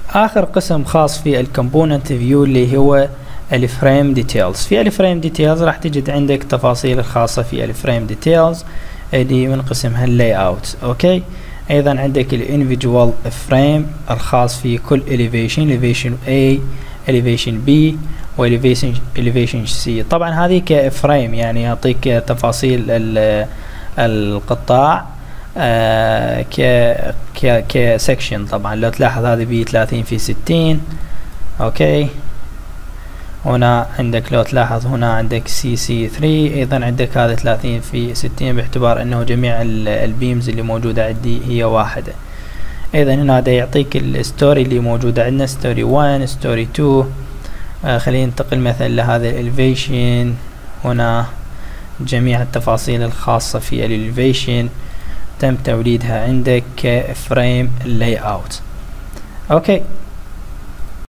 اخر قسم خاص في الكومبوننت فيو اللي هو الفريم ديتيلز. في الفريم ديتيلز راح تجد عندك تفاصيل الخاصة في الفريم ديتيلز اللي من قسمها اللاي اوت. اوكي، ايضا عندك الانفيجوال فريم الخاص في كل elevation A elevation B و elevation C. طبعا هذه كفريم يعني يعطيك تفاصيل القطاع كسكشن. طبعا لو تلاحظ هذه ب 30 في 60. اوكي، هنا عندك لو تلاحظ هنا عندك CC3 ايضا عندك هذا 30 في 60 باعتبار انه جميع البيمز اللي موجودة عندي هي واحدة. ايضا هنا دا يعطيك الستوري اللي موجودة عندنا، ستوري 1 ستوري 2. خلينا ننتقل مثلا لهذا الاليفيشن. هنا جميع التفاصيل الخاصة في الاليفيشن تم توليدها عندك كفريم لاي اوت. اوكي،